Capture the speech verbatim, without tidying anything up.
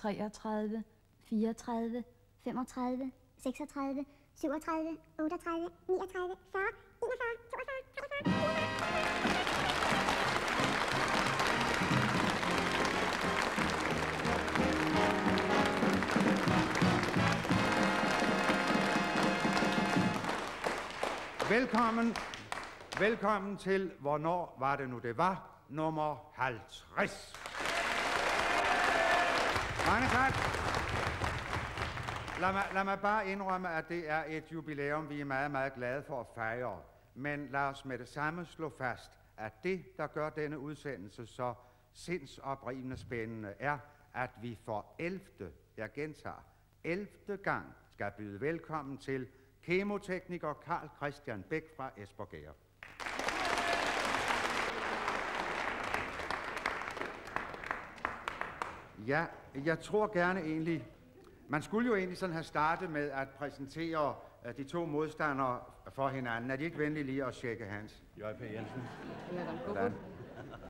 treogtredive, fireogtredive, femogtredive, seksogtredive, syvogtredive, otteogtredive, niogtredive, fyrre, enogfyrre, toogfyrre, treogfyrre. Velkommen, velkommen til, hvornår var det nu det var, nummer halvtreds. Mange tak. Lad mig, lad mig bare indrømme, at det er et jubilæum, vi er meget, meget glade for at fejre. Men lad os med det samme slå fast, at det, der gør denne udsendelse så sindsoprivende spændende, er, at vi for ellevte, jeg gentager, ellevte gang skal byde velkommen til kemotekniker Carl Christian Bech fra Espergærde. Ja, jeg tror gerne egentlig, man skulle jo egentlig sådan have startet med at præsentere uh, de to modstandere for hinanden. Er de ikke venlige lige at tjekke hands? J P Jensen. Hvordan?